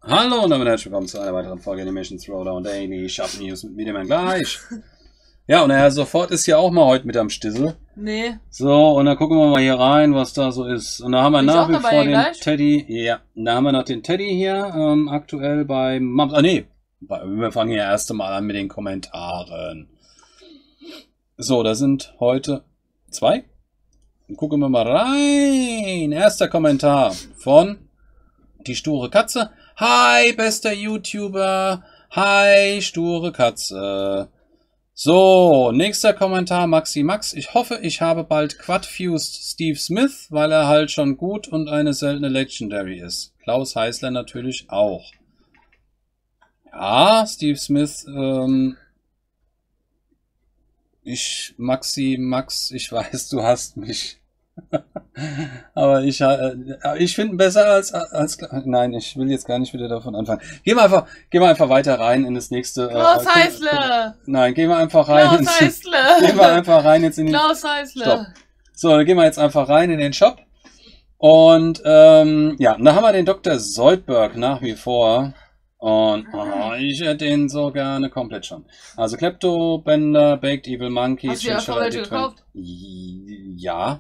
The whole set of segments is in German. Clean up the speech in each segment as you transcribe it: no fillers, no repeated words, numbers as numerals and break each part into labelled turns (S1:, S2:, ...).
S1: Hallo und damit herzlich willkommen zu einer weiteren Folge Animation Throwdown Daily Shop News mit Videoman gleich. Ja, und er sofort ist ja auch mal heute mit am Stissel.
S2: Nee.
S1: So, und dann gucken wir mal hier rein, was da so ist. Und da haben wir nach wie vor den Teddy. Ja, da haben wir noch den Teddy hier, aktuell bei Mums. Ah, nee. Wir fangen hier erst einmal an mit den Kommentaren. So, da sind heute 2. Dann gucken wir mal rein. Erster Kommentar von die sture Katze. Hi, bester YouTuber. Hi, sture Katze. So, nächster Kommentar, Maxi Max. Ich hoffe, ich habe bald Quad-Fused Steve Smith, weil er halt schon gut und eine seltene Legendary ist. Klaus Heißler natürlich auch. Ja, Steve Smith, Maxi Max, ich weiß, du hasst mich. Aber ich finde besser als nein, ich will jetzt gar nicht wieder davon anfangen. Gehen wir einfach weiter rein in das nächste.
S2: Klaus Heißler!
S1: Nein, gehen wir einfach rein.
S2: Klaus Heißler!
S1: Gehen wir einfach rein jetzt in den
S2: Klaus Heißler!
S1: Stopp. So, dann gehen wir jetzt einfach rein in den Shop. Und ja, da haben wir den Dr. Zoidberg nach wie vor. Und ich hätte den so gerne komplett schon. Also Klepto, Bender, Baked Evil Monkey.
S2: Hast du ja schon welche gekauft?
S1: Ja.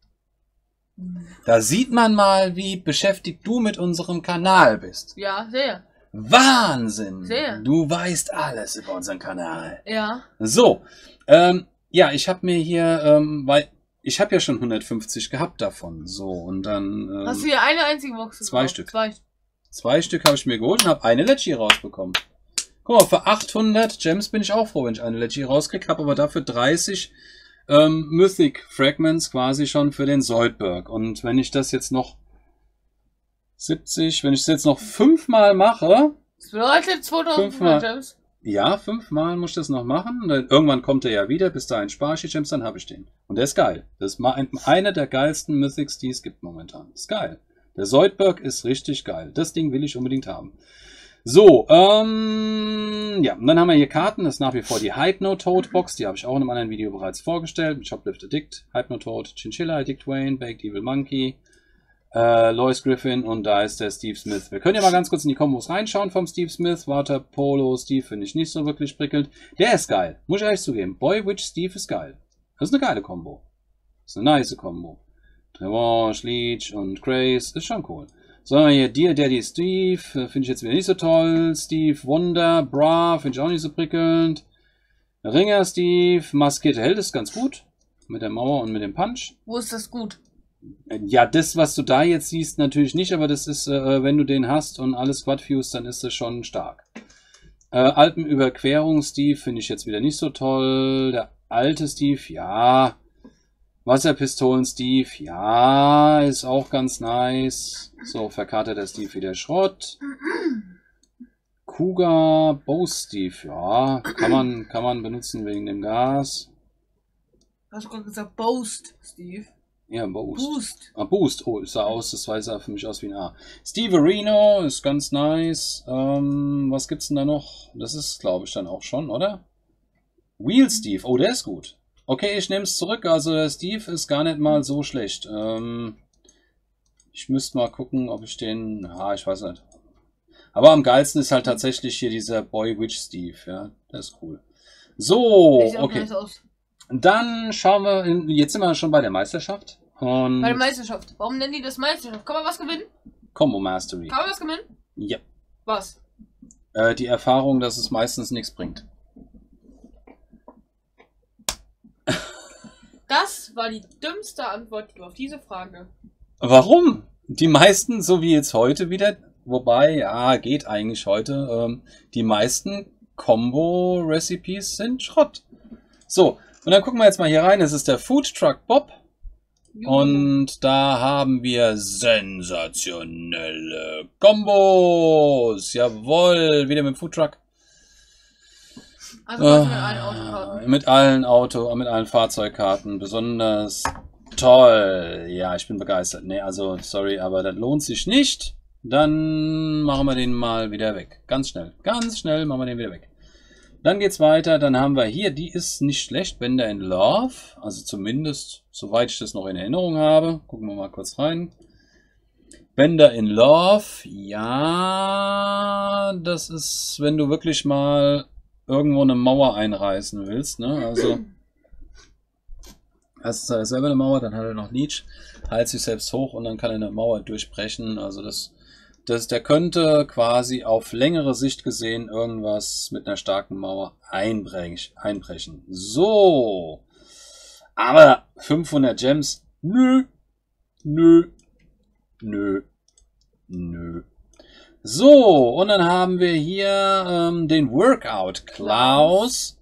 S1: Da sieht man mal, wie beschäftigt du mit unserem Kanal bist.
S2: Ja, sehr.
S1: Wahnsinn!
S2: Sehr.
S1: Du weißt alles über unseren Kanal.
S2: Ja.
S1: So, ja, ich habe mir hier, weil ich habe ja schon 150 gehabt davon. So, und dann...
S2: Hast du hier eine einzige Box gekauft?
S1: 2 Stück.
S2: 2.
S1: 2 Stück habe ich mir geholt und habe eine Leggy rausbekommen. Guck mal, für 800 Gems bin ich auch froh, wenn ich eine Leggy rauskriege. Habe aber dafür 30 Mythic Fragments quasi schon für den Zoidberg. Und wenn ich das jetzt noch 70, wenn ich es jetzt noch 5-mal mache...
S2: Das bedeutet 2500 Gems?
S1: Ja, 5-mal muss ich das noch machen. Und dann, irgendwann kommt er ja wieder, bis dahin spare ich die Gems, dann habe ich den. Und der ist geil. Das ist mal einer der geilsten Mythics, die es gibt momentan. Ist geil. Der Zoidberg ist richtig geil. Das Ding will ich unbedingt haben. So, ja, und dann haben wir hier Karten. Das ist nach wie vor die Hypnotoad Box. Die habe ich auch in einem anderen Video bereits vorgestellt. Mit Shoplift Addict, Hypnotoad, Chinchilla, Addict Wayne, Baked Evil Monkey, Lois Griffin und da ist der Steve Smith. Wir können ja mal ganz kurz in die Kombos reinschauen vom Steve Smith. Water Polo Steve finde ich nicht so wirklich prickelnd. Der ist geil, muss ich ehrlich zugeben. Boy Witch Steve ist geil. Das ist eine geile Kombo. Das ist eine nice Kombo. Trevanche, Leech und Grace ist schon cool. So, hier Dear Daddy Steve, finde ich jetzt wieder nicht so toll. Steve Wonder, Bra, finde ich auch nicht so prickelnd. Ringer Steve, Maskierte Held ist ganz gut. Mit der Mauer und mit dem Punch.
S2: Wo ist das gut?
S1: Ja, das, was du da jetzt siehst, natürlich nicht, aber das ist, wenn du den hast und alles Quad-Fused, dann ist das schon stark. Alpenüberquerung Steve finde ich jetzt wieder nicht so toll. Der alte Steve, ja. Wasserpistolen Steve, ja, ist auch ganz nice. So, verkartet der Steve wieder Schrott. Kuga, Bow Steve, ja, kann man benutzen wegen dem Gas.
S2: Hast du gerade gesagt Boost, Steve?
S1: Ja, Boost.
S2: Boost.
S1: Ah, Boost, oh, sah aus, das sah für mich aus wie ein A. Steve Areno ist ganz nice. Was gibt's denn da noch? Das ist, glaube ich, dann auch schon, oder? Wheel Steve, oh, der ist gut. Okay, ich nehme es zurück. Also der Steve ist gar nicht mal so schlecht. Ich müsste mal gucken, ob ich den... ich weiß nicht. Aber am geilsten ist halt tatsächlich hier dieser Boy Witch Steve. Ja, der ist cool. So, okay. Dann schauen wir... Jetzt sind wir schon bei der Meisterschaft. Und
S2: bei der Meisterschaft. Warum nennen die das Meisterschaft? Kann man was gewinnen?
S1: Combo Mastery.
S2: Kann man was gewinnen?
S1: Ja.
S2: Was?
S1: Die Erfahrung, dass es meistens nichts bringt.
S2: Das war die dümmste Antwort auf diese Frage.
S1: Warum? Die meisten, so wie jetzt heute wieder, wobei, ja, geht eigentlich heute, die meisten Combo-Recipes sind Schrott. So, und dann gucken wir jetzt mal hier rein. Es ist der Food Truck Bob. Und da haben wir sensationelle Kombos. Jawohl, wieder mit dem Food Truck.
S2: Also mit allen Autokarten.
S1: Mit allen Fahrzeugkarten. Besonders toll. Ja, ich bin begeistert. Nee, also, sorry, aber das lohnt sich nicht. Dann machen wir den mal wieder weg. Ganz schnell. Ganz schnell machen wir den wieder weg. Dann geht's weiter. Dann haben wir hier, die ist nicht schlecht. Bender in Love. Also zumindest, soweit ich das noch in Erinnerung habe. Gucken wir mal kurz rein. Bender in Love. Ja. ja, das ist, wenn du wirklich mal irgendwo eine Mauer einreißen willst, ne? Also hast du selber eine Mauer, dann hat er noch Leech, heilt sich selbst hoch und dann kann er eine Mauer durchbrechen. Also der könnte quasi auf längere Sicht gesehen irgendwas mit einer starken Mauer einbrechen. So. Aber 500 Gems? Nö. Nö. Nö. Nö. So, und dann haben wir hier den Workout Klaus.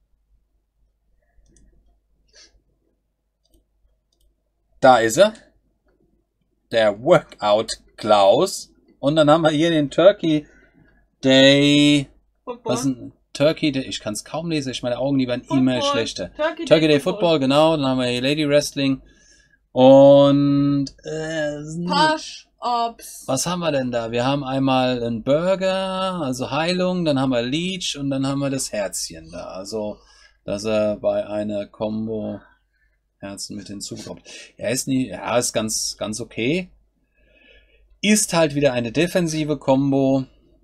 S1: Da ist er. Der Workout Klaus. Und dann haben wir hier den Turkey Day.
S2: Football.
S1: Was ist ein Turkey Day? Ich kann es kaum lesen. meine Augen, die werden immer schlechter.
S2: Turkey
S1: Day Football, genau. Dann haben wir hier Lady Wrestling. Und
S2: Push-Ups.
S1: was haben wir denn da? Wir haben einmal einen Burger, also Heilung, dann haben wir Leech und dann haben wir das Herzchen da. Also, dass er bei einer Combo Herzen mit hinzukommt. Er ist nie, ja, ist ganz okay. Ist halt wieder eine defensive Combo.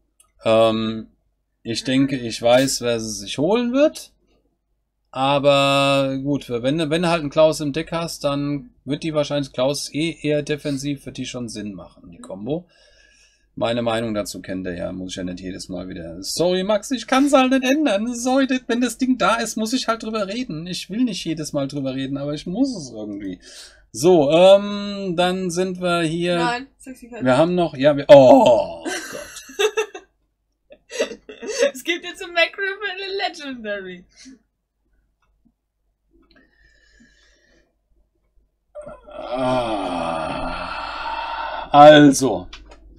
S1: Ich denke, ich weiß, wer sie sich holen wird. Aber gut, wenn du halt einen Klaus im Deck hast, dann wird die wahrscheinlich, Klaus eher defensiv, wird die schon Sinn machen, die Combo. Meine Meinung dazu kennt ihr ja, muss ich ja nicht jedes Mal wieder. Sorry Max, ich kann es halt nicht ändern. Sorry, wenn das Ding da ist, muss ich halt drüber reden. Ich will nicht jedes Mal drüber reden, aber ich muss es irgendwie. So, dann sind wir hier.
S2: Nein, Sexy Cat.
S1: Wir haben noch, ja, oh Gott.
S2: Es gibt jetzt ein Macgriffin eine Legendary.
S1: Also.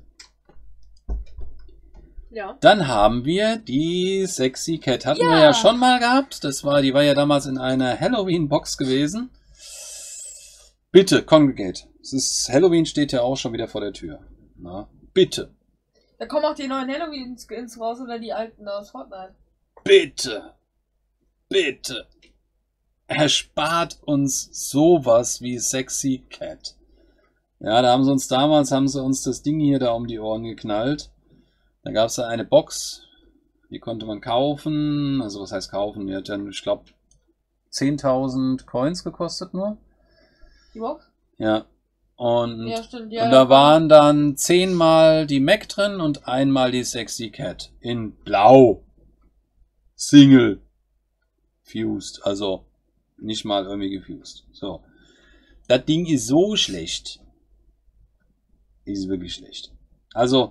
S2: Ja.
S1: Dann haben wir die Sexy Cat. Hatten wir ja schon mal gehabt. Die war ja damals in einer Halloween-Box gewesen. Bitte, Congregate. Halloween steht ja auch schon wieder vor der Tür. Na, bitte.
S2: Da kommen auch die neuen Halloween-Skins raus oder die alten aus Fortnite.
S1: Bitte. Bitte. Erspart uns sowas wie Sexy Cat. Ja, da haben sie uns das Ding hier da um die Ohren geknallt. Da gab es da eine Box, die konnte man kaufen. Also was heißt kaufen? Die hat dann, ich glaube, 10.000 Coins gekostet nur.
S2: Die Box?
S1: Ja. Und,
S2: ja, stimmt, ja,
S1: und da waren dann 10-mal die Mac drin und einmal die Sexy Cat. In Blau. Single. Fused. Also nicht mal irgendwie gefused. So. Das Ding ist so schlecht. Ist wirklich schlecht. Also,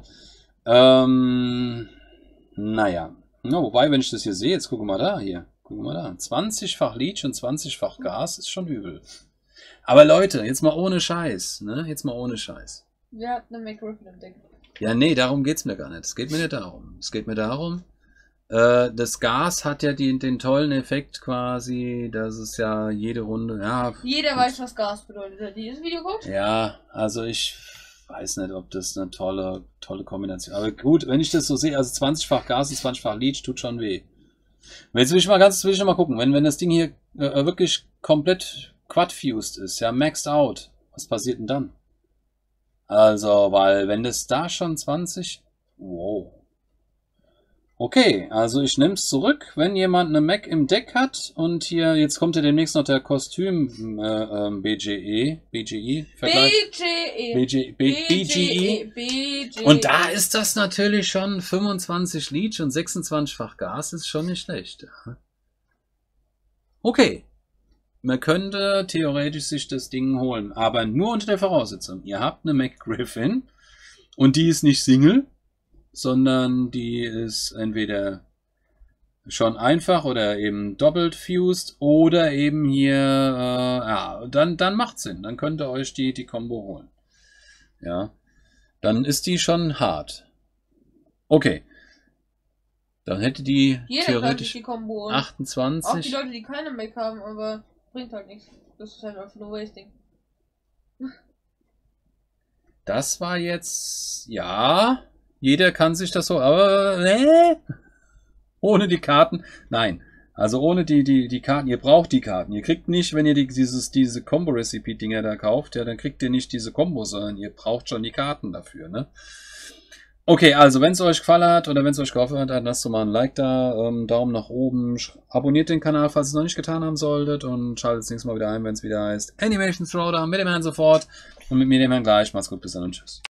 S1: naja. No, wobei, wenn ich das hier sehe, jetzt gucken wir da, hier. Gucken wir da. 20-fach Leech und 20-fach Gas ist schon übel. Aber Leute, jetzt mal ohne Scheiß, ne? Jetzt mal ohne Scheiß.
S2: Wer hat eine Macgriffin im Deck?
S1: Ja, nee, darum geht's mir gar nicht. Es geht mir nicht darum. Es geht mir darum, das Gas hat ja den tollen Effekt quasi, dass es ja jede Runde, ja.
S2: Jeder weiß, was Gas bedeutet. Hat dieses Video geguckt?
S1: Ja, also ich weiß nicht, ob das eine tolle Kombination ist. Aber gut, wenn ich das so sehe, also 20-fach Gas und 20-fach Leech tut schon weh. Jetzt will ich noch mal gucken, wenn das Ding hier wirklich komplett quad-fused ist, ja, maxed out, was passiert denn dann? Also, weil wenn das da schon 20, wow. Okay, also ich nehme es zurück, wenn jemand eine Mac im Deck hat und hier, jetzt kommt ja demnächst noch der Kostüm BGE Vergleich. BGE. Und da ist das natürlich schon 25 Leech und 26-fach Gas, ist schon nicht schlecht. Okay, man könnte theoretisch sich das Ding holen, aber nur unter der Voraussetzung, ihr habt eine Macgriffin und die ist nicht Single, sondern die ist entweder schon einfach oder eben doppelt fused oder eben hier, ja, dann macht Sinn. Dann könnt ihr euch die Combo holen. Ja, dann ist die schon hart. Okay. Dann hätte die theoretisch
S2: die Combo
S1: 28.
S2: Auch die Leute, die keine Mac haben, aber bringt halt nichts. Das ist halt einfach nur Wasting.
S1: Das war jetzt, ja... Jeder kann sich das so, aber ohne die Karten, nein, also ohne die Karten, ihr braucht die Karten, ihr kriegt nicht, wenn ihr diese Combo-Recipe-Dinger da kauft, ja, dann kriegt ihr nicht diese Kombos, sondern ihr braucht schon die Karten dafür, ne? Okay, also wenn es euch gefallen hat oder wenn es euch geholfen hat, dann lasst doch mal ein Like da, Daumen nach oben, abonniert den Kanal, falls ihr es noch nicht getan haben solltet und schaltet das nächste Mal wieder ein, wenn es wieder heißt Animation Throwdown mit dem Herrn sofort und mit mir dem Herrn gleich. Macht's gut, bis dann und tschüss.